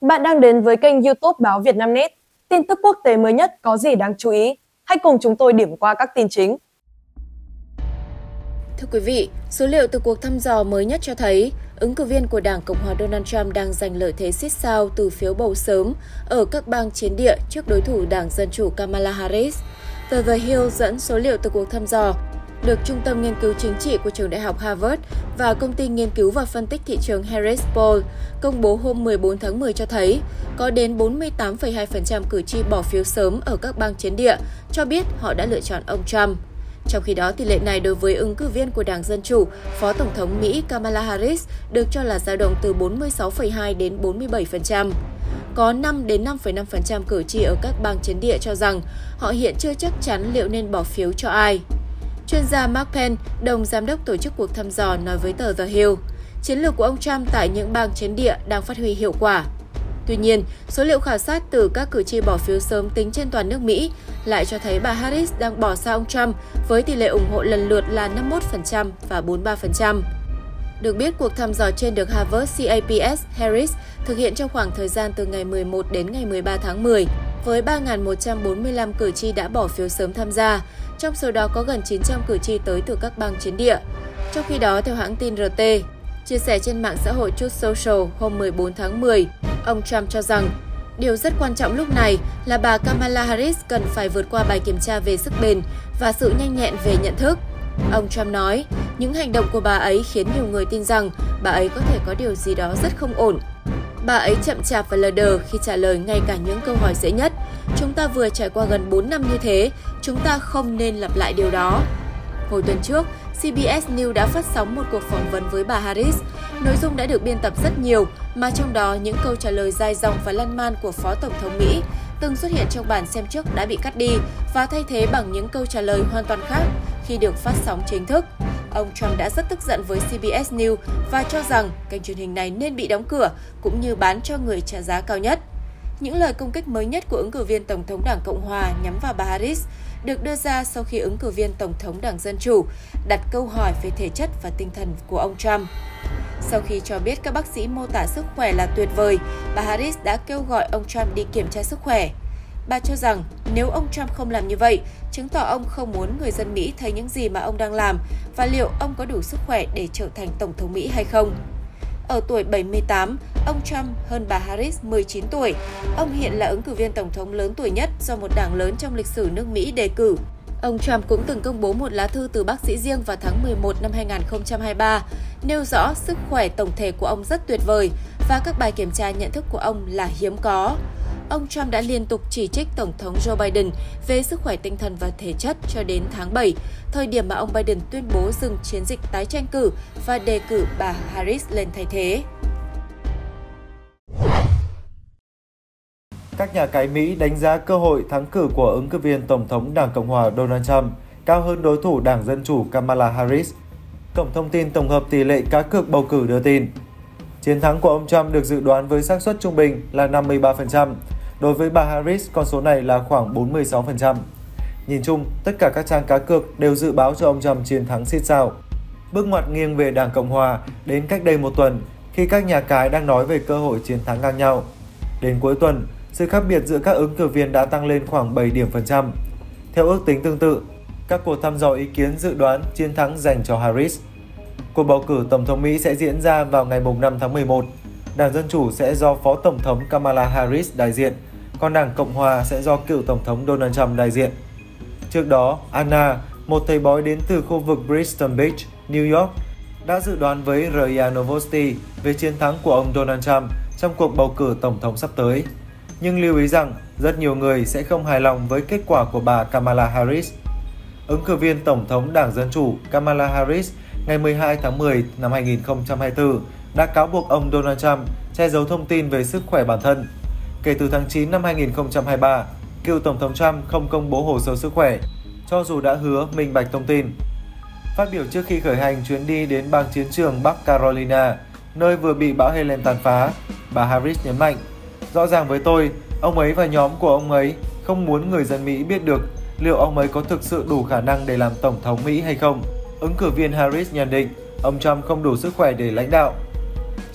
Bạn đang đến với kênh YouTube Báo Vietnamnet. Tin tức quốc tế mới nhất có gì đáng chú ý? Hãy cùng chúng tôi điểm qua các tin chính. Thưa quý vị, số liệu từ cuộc thăm dò mới nhất cho thấy ứng cử viên của Đảng Cộng hòa Donald Trump đang giành lợi thế xít sao từ phiếu bầu sớm ở các bang chiến địa trước đối thủ Đảng Dân Chủ Kamala Harris. Tờ The Hill dẫn số liệu từ cuộc thăm dò được Trung tâm Nghiên cứu Chính trị của trường đại học Harvard và công ty nghiên cứu và phân tích thị trường Harris Poll công bố hôm 14 tháng 10 cho thấy có đến 48,2% cử tri bỏ phiếu sớm ở các bang chiến địa cho biết họ đã lựa chọn ông Trump. Trong khi đó, tỷ lệ này đối với ứng cử viên của Đảng Dân Chủ, Phó Tổng thống Mỹ Kamala Harris được cho là dao động từ 46,2 đến 47%. Có 5 đến 5,5% cử tri ở các bang chiến địa cho rằng họ hiện chưa chắc chắn liệu nên bỏ phiếu cho ai. Chuyên gia Mark Penn, đồng giám đốc tổ chức cuộc thăm dò, nói với tờ The Hill, chiến lược của ông Trump tại những bang chiến địa đang phát huy hiệu quả. Tuy nhiên, số liệu khảo sát từ các cử tri bỏ phiếu sớm tính trên toàn nước Mỹ lại cho thấy bà Harris đang bỏ xa ông Trump với tỷ lệ ủng hộ lần lượt là 51% và 43%. Được biết, cuộc thăm dò trên được Harvard CAPS Harris thực hiện trong khoảng thời gian từ ngày 11 đến ngày 13 tháng 10, với 3.145 cử tri đã bỏ phiếu sớm tham gia, trong số đó có gần 900 cử tri tới từ các bang chiến địa. Trong khi đó, theo hãng tin RT, chia sẻ trên mạng xã hội Truth Social hôm 14 tháng 10, ông Trump cho rằng điều rất quan trọng lúc này là bà Kamala Harris cần phải vượt qua bài kiểm tra về sức bền và sự nhanh nhẹn về nhận thức. Ông Trump nói, những hành động của bà ấy khiến nhiều người tin rằng bà ấy có thể có điều gì đó rất không ổn. Bà ấy chậm chạp và lờ đờ khi trả lời ngay cả những câu hỏi dễ nhất. Chúng ta vừa trải qua gần 4 năm như thế, chúng ta không nên lặp lại điều đó. Hồi tuần trước, CBS News đã phát sóng một cuộc phỏng vấn với bà Harris. Nội dung đã được biên tập rất nhiều, mà trong đó những câu trả lời dài dòng và lan man của Phó Tổng thống Mỹ từng xuất hiện trong bản xem trước đã bị cắt đi và thay thế bằng những câu trả lời hoàn toàn khác khi được phát sóng chính thức. Ông Trump đã rất tức giận với CBS News và cho rằng kênh truyền hình này nên bị đóng cửa cũng như bán cho người trả giá cao nhất. Những lời công kích mới nhất của ứng cử viên Tổng thống Đảng Cộng hòa nhắm vào bà Harris được đưa ra sau khi ứng cử viên Tổng thống Đảng Dân Chủ đặt câu hỏi về thể chất và tinh thần của ông Trump. Sau khi cho biết các bác sĩ mô tả sức khỏe là tuyệt vời, bà Harris đã kêu gọi ông Trump đi kiểm tra sức khỏe. Bà cho rằng nếu ông Trump không làm như vậy, chứng tỏ ông không muốn người dân Mỹ thấy những gì mà ông đang làm và liệu ông có đủ sức khỏe để trở thành Tổng thống Mỹ hay không. Ở tuổi 78, ông Trump hơn bà Harris 19 tuổi. Ông hiện là ứng cử viên tổng thống lớn tuổi nhất do một đảng lớn trong lịch sử nước Mỹ đề cử. Ông Trump cũng từng công bố một lá thư từ bác sĩ riêng vào tháng 11 năm 2023, nêu rõ sức khỏe tổng thể của ông rất tuyệt vời và các bài kiểm tra nhận thức của ông là hiếm có. Ông Trump đã liên tục chỉ trích Tổng thống Joe Biden về sức khỏe tinh thần và thể chất cho đến tháng 7, thời điểm mà ông Biden tuyên bố dừng chiến dịch tái tranh cử và đề cử bà Harris lên thay thế. Các nhà cái Mỹ đánh giá cơ hội thắng cử của ứng cử viên Tổng thống Đảng Cộng hòa Donald Trump cao hơn đối thủ Đảng Dân Chủ Kamala Harris. Cổng thông tin tổng hợp tỷ lệ cá cược bầu cử đưa tin, chiến thắng của ông Trump được dự đoán với xác suất trung bình là 53%. Đối với bà Harris, con số này là khoảng 46%. Nhìn chung, tất cả các trang cá cược đều dự báo cho ông Trump chiến thắng xít sao. Bước ngoặt nghiêng về Đảng Cộng hòa đến cách đây một tuần khi các nhà cái đang nói về cơ hội chiến thắng ngang nhau. Đến cuối tuần, sự khác biệt giữa các ứng cử viên đã tăng lên khoảng 7 điểm phần trăm. Theo ước tính tương tự, các cuộc thăm dò ý kiến dự đoán chiến thắng dành cho Harris. Cuộc bầu cử Tổng thống Mỹ sẽ diễn ra vào ngày 5 tháng 11. Đảng Dân Chủ sẽ do Phó Tổng thống Kamala Harris đại diện, còn Đảng Cộng Hòa sẽ do cựu Tổng thống Donald Trump đại diện. Trước đó, Anna, một thầy bói đến từ khu vực Bristol Beach, New York, đã dự đoán với RIA Novosti về chiến thắng của ông Donald Trump trong cuộc bầu cử Tổng thống sắp tới. Nhưng lưu ý rằng, rất nhiều người sẽ không hài lòng với kết quả của bà Kamala Harris. Ứng cử viên Tổng thống Đảng Dân Chủ Kamala Harris ngày 12 tháng 10 năm 2024 đã cáo buộc ông Donald Trump che giấu thông tin về sức khỏe bản thân. Kể từ tháng 9 năm 2023, cựu Tổng thống Trump không công bố hồ sơ sức khỏe, cho dù đã hứa minh bạch thông tin. Phát biểu trước khi khởi hành chuyến đi đến bang chiến trường Bắc Carolina, nơi vừa bị bão Helen tàn phá, bà Harris nhấn mạnh, rõ ràng với tôi, ông ấy và nhóm của ông ấy không muốn người dân Mỹ biết được liệu ông ấy có thực sự đủ khả năng để làm Tổng thống Mỹ hay không. Ứng cử viên Harris nhận định ông Trump không đủ sức khỏe để lãnh đạo.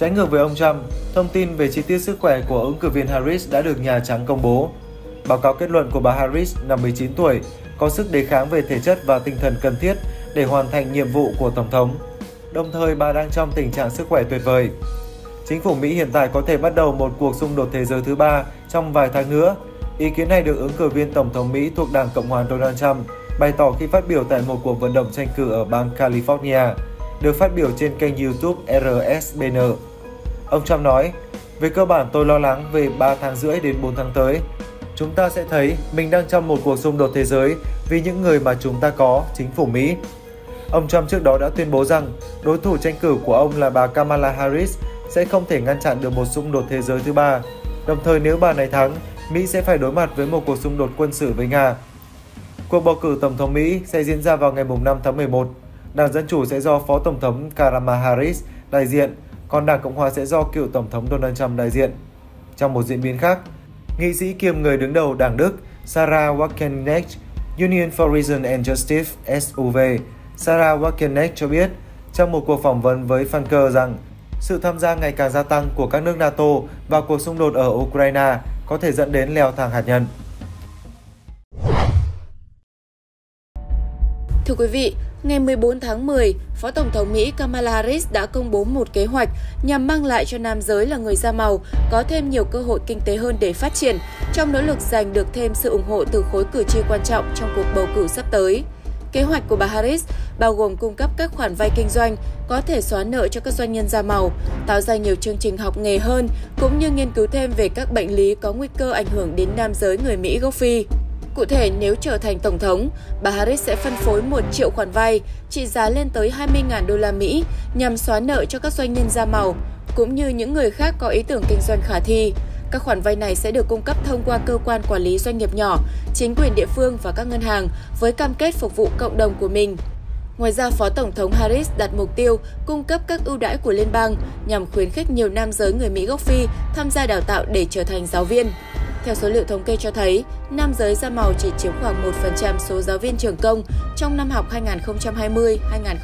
Trái ngược với ông Trump, thông tin về chi tiết sức khỏe của ứng cử viên Harris đã được Nhà Trắng công bố. Báo cáo kết luận của bà Harris, 59 tuổi, có sức đề kháng về thể chất và tinh thần cần thiết để hoàn thành nhiệm vụ của Tổng thống. Đồng thời, bà đang trong tình trạng sức khỏe tuyệt vời. Chính phủ Mỹ hiện tại có thể bắt đầu một cuộc xung đột thế giới thứ ba trong vài tháng nữa. Ý kiến này được ứng cử viên Tổng thống Mỹ thuộc Đảng Cộng hòa Donald Trump bày tỏ khi phát biểu tại một cuộc vận động tranh cử ở bang California, được phát biểu trên kênh YouTube RSBN. Ông Trump nói, về cơ bản tôi lo lắng về 3 tháng rưỡi đến 4 tháng tới. Chúng ta sẽ thấy mình đang trong một cuộc xung đột thế giới vì những người mà chúng ta có, chính phủ Mỹ. Ông Trump trước đó đã tuyên bố rằng đối thủ tranh cử của ông là bà Kamala Harris sẽ không thể ngăn chặn được một xung đột thế giới thứ ba. Đồng thời nếu bà này thắng, Mỹ sẽ phải đối mặt với một cuộc xung đột quân sự với Nga. Cuộc bầu cử Tổng thống Mỹ sẽ diễn ra vào ngày 5 tháng 11. Đảng Dân Chủ sẽ do Phó Tổng thống Kamala Harris đại diện, còn Đảng Cộng hòa sẽ do cựu Tổng thống Donald Trump đại diện. Trong một diễn biến khác, nghị sĩ kiêm người đứng đầu Đảng Đức Sarah Wagenknecht, Union for Reason and Justice SUV, Sarah Wagenknecht cho biết trong một cuộc phỏng vấn với Funker rằng sự tham gia ngày càng gia tăng của các nước NATO vào cuộc xung đột ở Ukraine có thể dẫn đến leo thang hạt nhân. Thưa quý vị, ngày 14 tháng 10, Phó Tổng thống Mỹ Kamala Harris đã công bố một kế hoạch nhằm mang lại cho nam giới là người da màu có thêm nhiều cơ hội kinh tế hơn để phát triển, trong nỗ lực giành được thêm sự ủng hộ từ khối cử tri quan trọng trong cuộc bầu cử sắp tới. Kế hoạch của bà Harris bao gồm cung cấp các khoản vay kinh doanh, có thể xóa nợ cho các doanh nhân da màu, tạo ra nhiều chương trình học nghề hơn, cũng như nghiên cứu thêm về các bệnh lý có nguy cơ ảnh hưởng đến nam giới người Mỹ gốc Phi. Cụ thể, nếu trở thành Tổng thống, bà Harris sẽ phân phối 1 triệu khoản vay trị giá lên tới 20.000 đô la Mỹ nhằm xóa nợ cho các doanh nhân da màu, cũng như những người khác có ý tưởng kinh doanh khả thi. Các khoản vay này sẽ được cung cấp thông qua cơ quan quản lý doanh nghiệp nhỏ, chính quyền địa phương và các ngân hàng với cam kết phục vụ cộng đồng của mình. Ngoài ra, Phó Tổng thống Harris đặt mục tiêu cung cấp các ưu đãi của liên bang nhằm khuyến khích nhiều nam giới người Mỹ gốc Phi tham gia đào tạo để trở thành giáo viên. Theo số liệu thống kê cho thấy, nam giới da màu chỉ chiếm khoảng 1% số giáo viên trường công trong năm học 2020-2021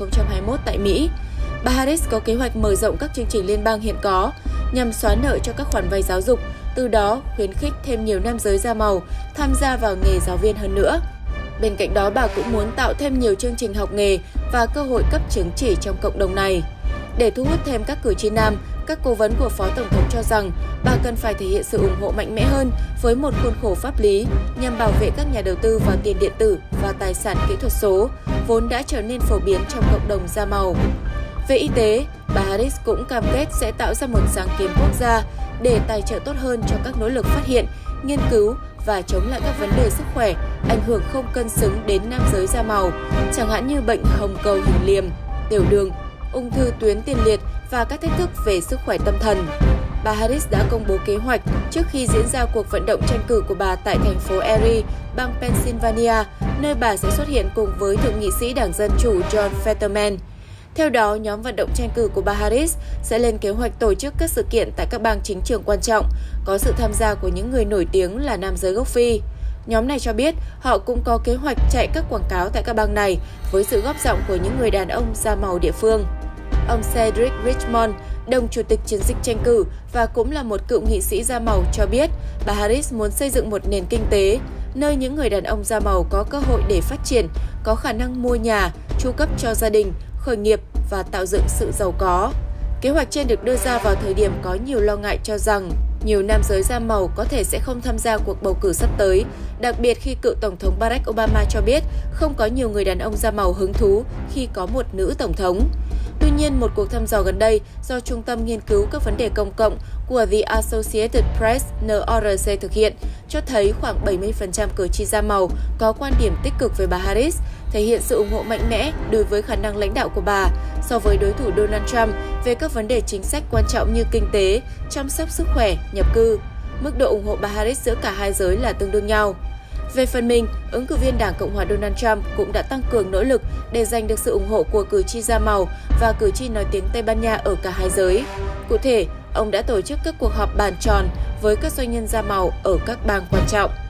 tại Mỹ. Bà Harris có kế hoạch mở rộng các chương trình liên bang hiện có nhằm xóa nợ cho các khoản vay giáo dục, từ đó khuyến khích thêm nhiều nam giới da màu tham gia vào nghề giáo viên hơn nữa. Bên cạnh đó, bà cũng muốn tạo thêm nhiều chương trình học nghề và cơ hội cấp chứng chỉ trong cộng đồng này. Để thu hút thêm các cử tri nam, các cố vấn của Phó Tổng thống cho rằng bà cần phải thể hiện sự ủng hộ mạnh mẽ hơn với một khuôn khổ pháp lý nhằm bảo vệ các nhà đầu tư vào tiền điện tử và tài sản kỹ thuật số, vốn đã trở nên phổ biến trong cộng đồng da màu. Về y tế, bà Harris cũng cam kết sẽ tạo ra một sáng kiến quốc gia để tài trợ tốt hơn cho các nỗ lực phát hiện, nghiên cứu và chống lại các vấn đề sức khỏe ảnh hưởng không cân xứng đến nam giới da màu, chẳng hạn như bệnh hồng cầu hình liềm, tiểu đường, ung thư tuyến tiền liệt và các thách thức về sức khỏe tâm thần. Bà Harris đã công bố kế hoạch trước khi diễn ra cuộc vận động tranh cử của bà tại thành phố Erie, bang Pennsylvania, nơi bà sẽ xuất hiện cùng với thượng nghị sĩ Đảng Dân Chủ John Fetterman. Theo đó, nhóm vận động tranh cử của bà Harris sẽ lên kế hoạch tổ chức các sự kiện tại các bang chính trường quan trọng, có sự tham gia của những người nổi tiếng là nam giới gốc Phi. Nhóm này cho biết họ cũng có kế hoạch chạy các quảng cáo tại các bang này với sự góp giọng của những người đàn ông da màu địa phương. Ông Cedric Richmond, đồng chủ tịch chiến dịch tranh cử và cũng là một cựu nghị sĩ da màu cho biết bà Harris muốn xây dựng một nền kinh tế nơi những người đàn ông da màu có cơ hội để phát triển, có khả năng mua nhà, chu cấp cho gia đình, khởi nghiệp và tạo dựng sự giàu có. Kế hoạch trên được đưa ra vào thời điểm có nhiều lo ngại cho rằng nhiều nam giới da màu có thể sẽ không tham gia cuộc bầu cử sắp tới, đặc biệt khi cựu Tổng thống Barack Obama cho biết không có nhiều người đàn ông da màu hứng thú khi có một nữ tổng thống. Tuy nhiên, một cuộc thăm dò gần đây do Trung tâm Nghiên cứu các vấn đề công cộng của The Associated Press NRC thực hiện cho thấy khoảng 70% cử tri da màu có quan điểm tích cực về bà Harris, thể hiện sự ủng hộ mạnh mẽ đối với khả năng lãnh đạo của bà so với đối thủ Donald Trump về các vấn đề chính sách quan trọng như kinh tế, chăm sóc sức khỏe, nhập cư. Mức độ ủng hộ bà Harris giữa cả hai giới là tương đương nhau. Về phần mình, ứng cử viên Đảng Cộng hòa Donald Trump cũng đã tăng cường nỗ lực để giành được sự ủng hộ của cử tri da màu và cử tri nói tiếng Tây Ban Nha ở cả hai giới. Cụ thể, ông đã tổ chức các cuộc họp bàn tròn với các doanh nhân da màu ở các bang quan trọng.